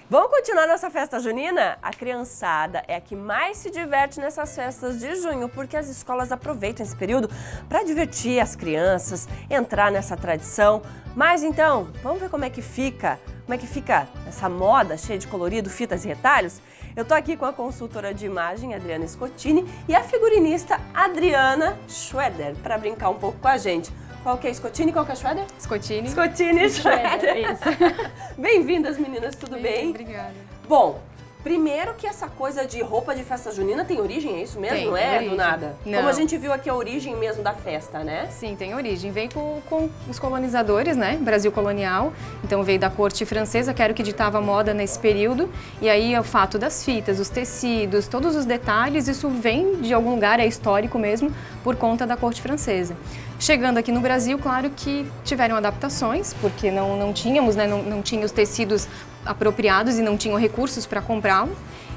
Vamos continuar nossa festa junina? A criançada é a que mais se diverte nessas festas de junho, porque as escolas aproveitam esse período para divertir as crianças, entrar nessa tradição. Mas então, vamos ver como é que fica essa moda cheia de colorido, fitas e retalhos? Eu tô aqui com a consultora de imagem, Adriana Scottini, e a figurinista Adriana Schroeder, para brincar um pouco com a gente. Qual que é Scottini? Qual que é Schroeder? Scottini. Scottini Schroeder. Isso. Bem-vindas, meninas, tudo bem? Obrigada. Bom, primeiro que essa coisa de roupa de festa junina tem origem, é isso mesmo? Tem, não é origem. Do nada? Não. Como a gente viu aqui a origem mesmo da festa, né? Sim, tem origem. Veio com os colonizadores, né? Brasil colonial. Então veio da corte francesa, que era o que ditava a moda nesse período. E aí o fato das fitas, os tecidos, todos os detalhes, isso vem de algum lugar, é histórico mesmo, por conta da corte francesa. Chegando aqui no Brasil, claro que tiveram adaptações, porque não tínhamos, né? Não tinha os tecidos apropriados e não tinham recursos para comprá-lo.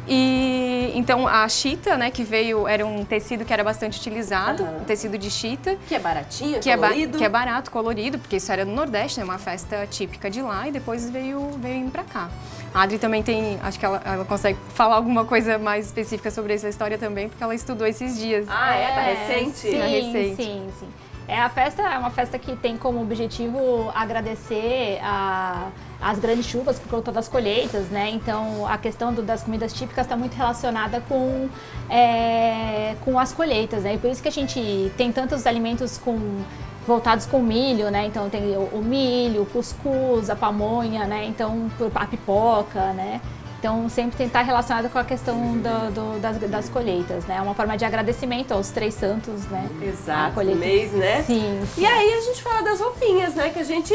E então a chita, né, que veio, era um tecido que era bastante utilizado, um tecido de chita. Que é baratinho, colorido. Que é barato, colorido, porque isso era do Nordeste, né, uma festa típica de lá, e depois veio indo pra cá. A Adri também tem, acho que ela consegue falar alguma coisa mais específica sobre essa história também, porque ela estudou esses dias. Ah, tá recente? Sim, recente. sim. A festa é uma festa que tem como objetivo agradecer as grandes chuvas por conta das colheitas, né? Então a questão das comidas típicas está muito relacionada com as colheitas, né? E por isso que a gente tem tantos alimentos voltados com milho, né? Então tem o milho, o cuscuz, a pamonha, né? Então a pipoca, né? Então, sempre tentar relacionado com a questão das colheitas, né? É uma forma de agradecimento aos três santos, né? Exato, no mês, né? Sim. E aí a gente fala das roupinhas, né? Que a gente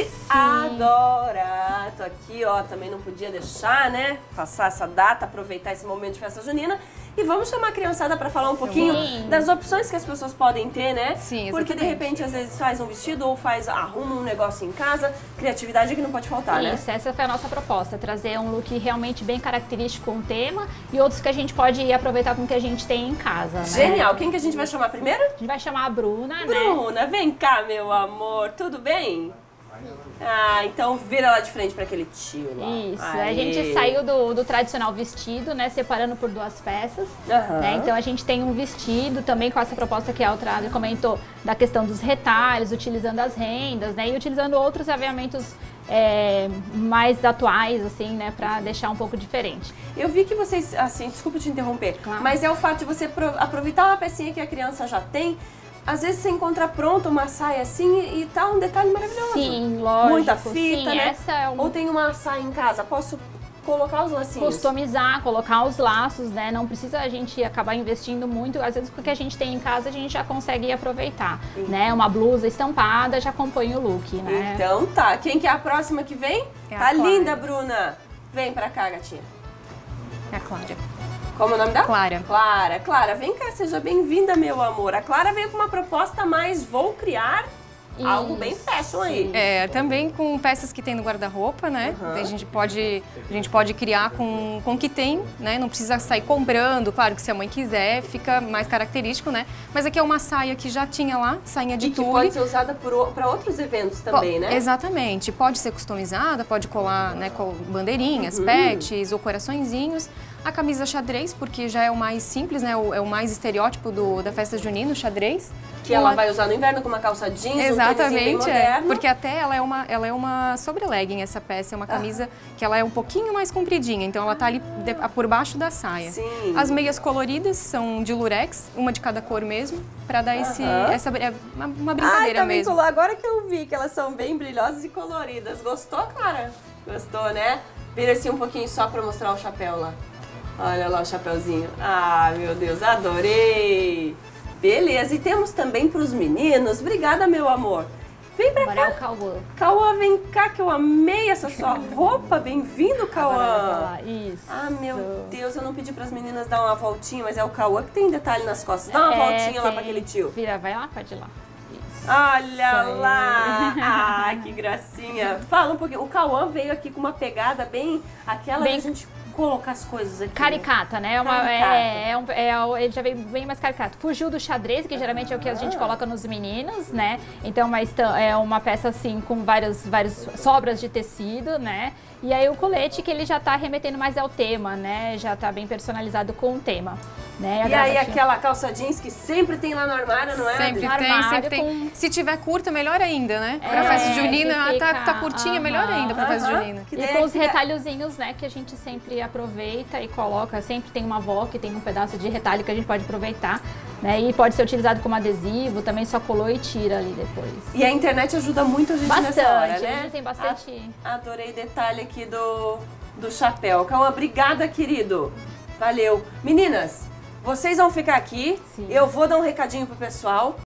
adora. Tô aqui, ó, também não podia deixar, né? Passar essa data, aproveitar esse momento de festa junina. E vamos chamar a criançada para falar um pouquinho das opções que as pessoas podem ter, né? Sim, exatamente. Porque de repente às vezes faz um vestido ou arruma um negócio em casa. Criatividade é que não pode faltar, né? Isso, essa foi a nossa proposta, trazer um look realmente bem característico com o tema e outros que a gente pode aproveitar com o que a gente tem em casa, né? Genial! Quem que a gente vai chamar primeiro? A gente vai chamar a Bruna, né? Bruna, vem cá, meu amor, tudo bem? Ah, então vira lá de frente para aquele tio lá. Isso, Aê. a gente saiu do tradicional vestido, né, separando por duas peças, né, então a gente tem um vestido também com essa proposta que a outra comentou, da questão dos retalhos, utilizando as rendas, né, e utilizando outros aviamentos mais atuais, assim, né, para deixar um pouco diferente. Eu vi que vocês, assim, desculpa te interromper, Claro. mas é o fato de você aproveitar uma pecinha que a criança já tem. Às vezes você encontra pronta uma saia assim e tá um detalhe maravilhoso. Sim, lógico. Muita fita, sim, né? Essa é Ou tem uma saia em casa, posso colocar os lacinhos? Customizar, colocar os laços, né? Não precisa a gente acabar investindo muito. Às vezes, o que a gente tem em casa, a gente já consegue aproveitar, né? Uma blusa estampada já acompanha o look, né? Então tá. Quem que é a próxima que vem? É a Tá Clara. linda, Bruna. Vem pra cá, gatinha. É a Clara. Como é o nome dela? Clara. Clara. Clara, vem cá, seja bem-vinda, meu amor. A Clara veio com uma proposta mais vou criar algo bem fashion aí. É, também com peças que tem no guarda-roupa, né? A gente pode criar com o que tem, né? Não precisa sair comprando, claro que se a mãe quiser, fica mais característico, né? Mas aqui é uma saia que já tinha lá, sainha de E que tule. pode ser usada para outros eventos também, né? Exatamente. Pode ser customizada, pode colar, né, com bandeirinhas, pets ou coraçõezinhos. A camisa xadrez, porque já é o mais simples, né? É o mais estereótipo da festa junina, o xadrez. Que ela vai usar no inverno com uma calça jeans, Exatamente, um tênisinho bem moderno. porque até ela é uma sobre-legging, essa peça, é uma camisa que ela é um pouquinho mais compridinha, então ela tá ali por baixo da saia. Sim. As meias coloridas são de lurex, uma de cada cor mesmo, pra dar uma brincadeira tá mesmo. Agora que eu vi que elas são bem brilhosas e coloridas. Gostou, Clara? Gostou, né? Vira assim um pouquinho só pra mostrar o chapéu lá. Olha lá o chapéuzinho. Ah, meu Deus, adorei! Beleza, e temos também para os meninos. Obrigada, meu amor. Vem pra Agora cá. é o Cauã. Cauã, vem cá que eu amei essa sua roupa. Bem-vindo, Cauã. Isso. Ah, meu Deus, eu não pedi para as meninas dar uma voltinha, mas é o Cauã que tem detalhe nas costas. Dá uma voltinha lá para aquele tio. Vira, vai lá, pode ir lá. Isso. Olha lá! Ah, que gracinha. Fala um pouquinho. O Cauã veio aqui com uma pegada bem... Aquela que a gente colocar as coisas aqui? Caricata, né? Ele já veio bem mais caricato. Fugiu do xadrez, que geralmente é o que a gente coloca nos meninos, né? Então é uma peça assim com várias sobras de tecido, né? E aí o colete que ele já tá remetendo mais ao tema, né? Já tá bem personalizado com o tema. Né? E aí aquela calça jeans que sempre tem lá no armário, não é? Sempre tem. Se tiver curta, melhor ainda, né? Pra festa junina, tá curtinha, melhor ainda pra festa junina. E com os retalhozinhos, né, que a gente sempre aproveita e coloca, sempre tem uma avó que tem um pedaço de retalho que a gente pode aproveitar, né? E pode ser utilizado como adesivo, também só colou e tira ali depois. E a internet ajuda muito a gente nessa hora, né? A gente tem bastante. Adorei o detalhe aqui do chapéu. Calma, obrigada, querido. Valeu. Meninas, vocês vão ficar aqui, eu vou dar um recadinho pro pessoal.